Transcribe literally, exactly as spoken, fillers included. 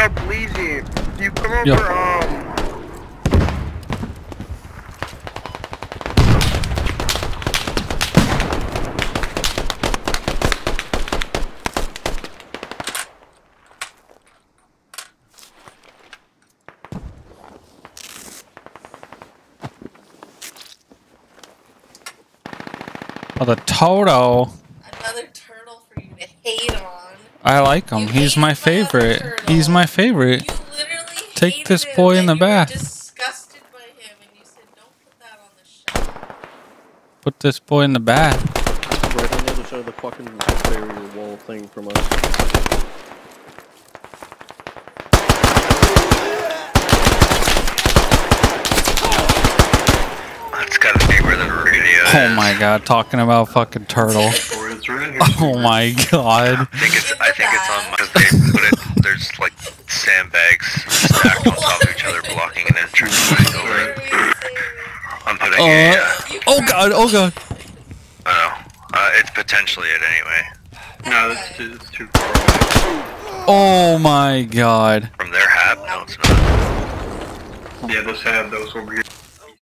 up, Bleezy. You come over, Yo. um... Oh, the Toto. Another turtle for you to hate on. I like him. You He's hate my my favorite. other turtle. He's my favorite. You literally Take hated this him boy in and the you bath. were disgusted by him and you said, don't put that on the shelf. Put this boy in the bath. Right on the other side of the fucking barrier wall thing from us. That's gotta be where the radio is. Oh my god, talking about fucking turtle. Oh my god. I think it's, I think it's on because they put it, there's like sandbags stacked on top of each other blocking an entrance to the building. I'm putting Uh, a, uh, oh god, oh god. I know. Uh, it's potentially it anyway. No, that's too, that's too far away. Oh my god. From their hab? No, it's not. Yeah, those have those over here.